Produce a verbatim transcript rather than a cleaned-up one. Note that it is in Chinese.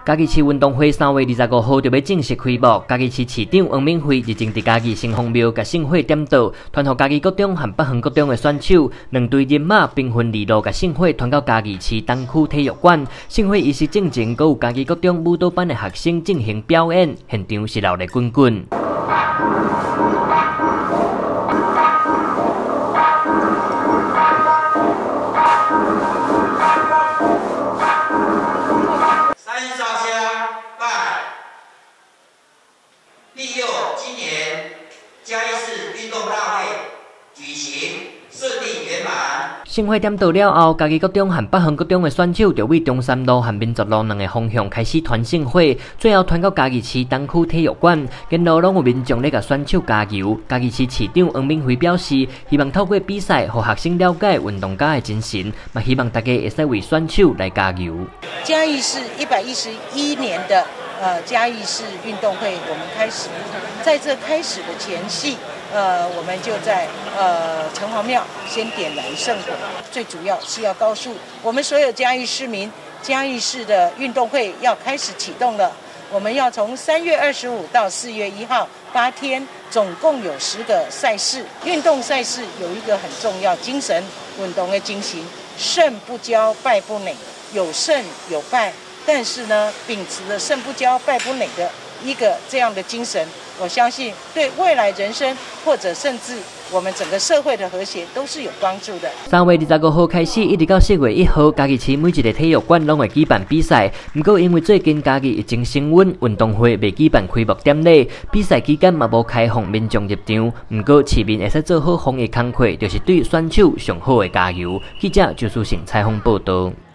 嘉义市运动会三月二十五号就要正式开幕。嘉义市市长王敏惠日前伫嘉义新丰庙甲盛会点导，传予嘉义国中和北横国中的选手，两队人马兵分二路，甲盛会传到嘉义市东区体育馆。盛会仪式进前，阁有嘉义国中舞蹈班的学生进行表演，现场是闹热滚滚。 利用今年嘉义市运动大会举行顺利圆满。 盛会点到了后，嘉义国中和北横国中的选手就为中山路和民族路两个方向开始团盛会，最后团到嘉义市东区体育馆，沿路拢有民众咧甲选手加油。嘉义市市长王敏惠表示，希望透过比赛，让学生了解运动家的精神，嘛希望大家会使为选手来加油。 嘉义市一百一十一年的。 呃，嘉义市运动会我们开始，在这开始的前夕，呃，我们就在呃城隍庙先点燃圣火，最主要是要告诉我们所有嘉义市民，嘉义市的运动会要开始启动了。我们要从三月二十五到四月一号八天，总共有十个赛事。运动赛事有一个很重要精神，运动的精神，胜不骄，败不馁，有胜有败。 但是呢，秉持着胜不骄、败不馁的一个这样的精神，我相信对未来人生或者甚至我们整个社会的和谐都是有帮助的。 三月二十五号开始，一直到四月一号，嘉义市每一个体育馆拢会举办比赛。不过因为最近嘉义疫情升温，运动会未举办开幕典礼，比赛期间嘛无开放民众入场。不过市民会使做好防疫工作，就是对选手上好的加油。记者周书成采访报道。